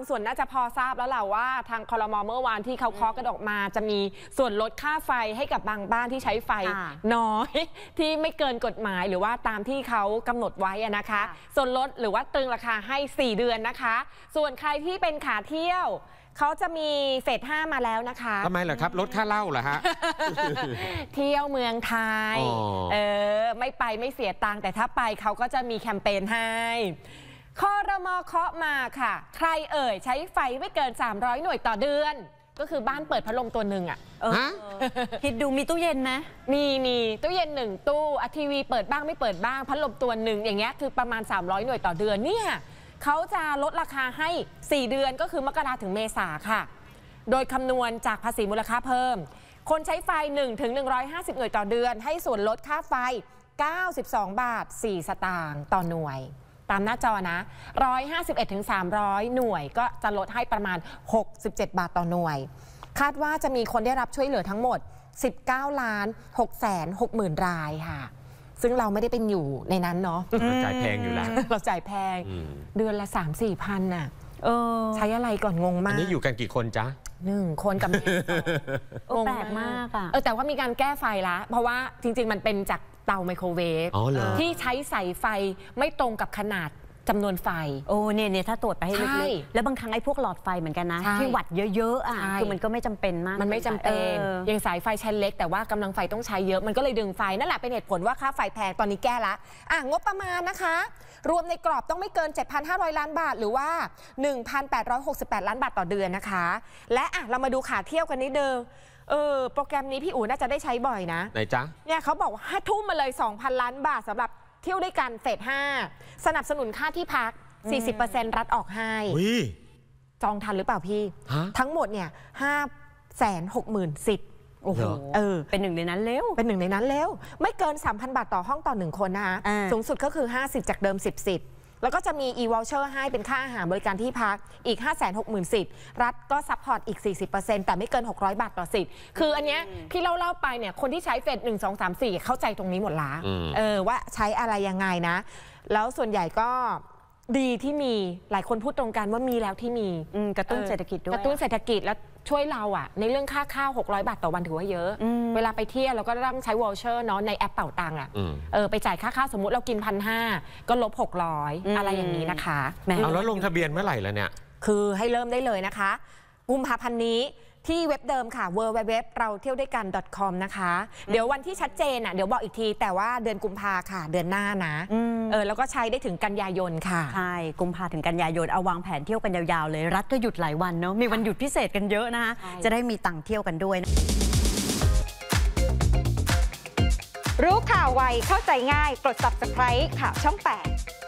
ส่วนน่าจะพอทราบแล้วแหละว่าทางครม.เมื่อวานที่เขาเคาะกันออกมาจะมีส่วนลดค่าไฟให้กับบางบ้านที่ใช้ไฟน้อยที่ไม่เกินกฎหมายหรือว่าตามที่เขากำหนดไว้นะคะส่วนลดหรือว่าตรึงราคาให้4เดือนนะคะส่วนใครที่เป็นขาเที่ยวเขาจะมีเฟส 5มาแล้วนะคะทำไมเหรอครับลดค่าเหล้าเหรอฮะเที่ยวเมืองไทยไม่ไปไม่เสียตังค์แต่ถ้าไปเขาก็จะมีแคมเปญให้ครม.เคาะมาค่ะใครเอ่ยใช้ไฟไม่เกิน300หน่วยต่อเดือนก็คือบ้านเปิดพัดลมตัวหนึ่งอ่ะคิดดูมีตู้เย็นไหมมีตู้เย็น1ตู้ทีวีเปิดบ้างไม่เปิดบ้างพัดลมตัวหนึ่งอย่างเงี้ยคือประมาณ300หน่วยต่อเดือนเนี่ยเขาจะลดราคาให้4เดือนก็คือมกราถึงเมษาค่ะโดยคำนวณจากภาษีมูลค่าเพิ่มคนใช้ไฟ1 ถึง 150หน่วยต่อเดือนให้ส่วนลดค่าไฟ92 บาท 4 สตางค์ต่อหน่วยตามหน้าจอนะ151 ถึง 300หน่วยก็จะลดให้ประมาณ67 บาทต่อหน่วยคาดว่าจะมีคนได้รับช่วยเหลือทั้งหมด19,660,000 รายค่ะซึ่งเราไม่ได้เป็นอยู่ในนั้นเนาะเราจ่ายแพงอยู่แล้วเราจ่ายแพงเดือนละ 3-4 พันน่ะใช้อะไรก่อนงงมากอันนี้อยู่กันกี่คนจ๊ะ 1 คนกับแม่แปลกมากอ่ะแต่ว่ามีการแก้ไฟละเพราะว่าจริงๆมันเป็นจากเตาไมโครเวฟที่ใช้ใส่ไฟไม่ตรงกับขนาดจำนวนไฟเนี่ยถ้าตรวจไปให้ลึกๆแล้วบางครั้งไอ้พวกหลอดไฟเหมือนกันนะที่วัดเยอะๆอ่ะคือมันก็ไม่จำเป็นมากมันไม่จำเป็นยังสายไฟชั้นเล็กแต่ว่ากำลังไฟต้องใช้เยอะมันก็เลยดึงไฟนั่นแหละเป็นเหตุผลว่าค่าไฟแพงตอนนี้แก้ละงบประมาณนะคะรวมในกรอบต้องไม่เกิน 7,500 ล้านบาทหรือว่า 1,868 ล้านบาทต่อเดือนนะคะและเรามาดูขาเที่ยวกันนิดนึงโปรแกรมนี้พี่อู๋น่าจะได้ใช้บ่อยนะไหนจ๊ะเนี่ยเขาบอกว่าทุ่มมาเลย 2,000 ล้านบาทสำหรับเที่ยวด้วยกันเฟส 5สนับสนุนค่าที่พัก 40% รัฐออกให้จองทันหรือเปล่าพี่ทั้งหมดเนี่ย560,000 สิทธิ์เป็นหนึ่งในนั้นแล้วไม่เกิน 3,000 บาทต่อห้องต่อ1คนนะคะสูงสุดก็คือ50จากเดิม10 สิทธิ์แล้วก็จะมี e-voucher ให้เป็นค่าอาหารบริการที่พักอีก 560,000 สิทธิ์รัฐก็ซัพพอร์ตอีก 40% แต่ไม่เกิน600 บาทต่อสิทธิ์คืออันเนี้ยที่เล่าไปเนี่ยคนที่ใช้เฟส1 2 3 4เข้าใจตรงนี้หมดละว่าใช้อะไรยังไงนะแล้วส่วนใหญ่ก็ดีที่มีหลายคนพูดตรงกันว่ามีแล้วที่มีกระตุ้นเศรษฐกิจด้วยกระตุ้นเศรษฐกิจแล้วช่วยเราในเรื่องค่าข้าว600 บาทต่อวันถือว่าเยอะเวลาไปเที่ยวเราก็ต้องใช้วอลเชอร์เนาะในแอปเป่าตังค์ไปจ่ายค่าข้าวสมมุติเรากิน1,500ก็ลบ600อะไรอย่างนี้นะคะแล้วลงทะเบียนเมื่อไหร่แล้วเนี่ยคือให้เริ่มได้เลยนะคะกุมภาพันธ์นี้ที่เว็บเดิมค่ะ www เราเที่ยวด้วยกัน .com นะคะเดี๋ยววันที่ชัดเจนเดี๋ยวบอกอีกทีแต่ว่าเดือนกุมภาค่ะเดือนหน้านะแล้วก็ใช้ได้ถึงกันยายนค่ะใช่กุมภาถึงกันยายนเอาวางแผนเที่ยวกันยาวๆเลยรัฐก็หยุดหลายวันเนาะมีวันหยุดพิเศษกันเยอะนะคะจะได้มีตังค์เที่ยวกันด้วยรู้ข่าวไวเข้าใจง่ายกด Subscribe ข่าวช่อง 8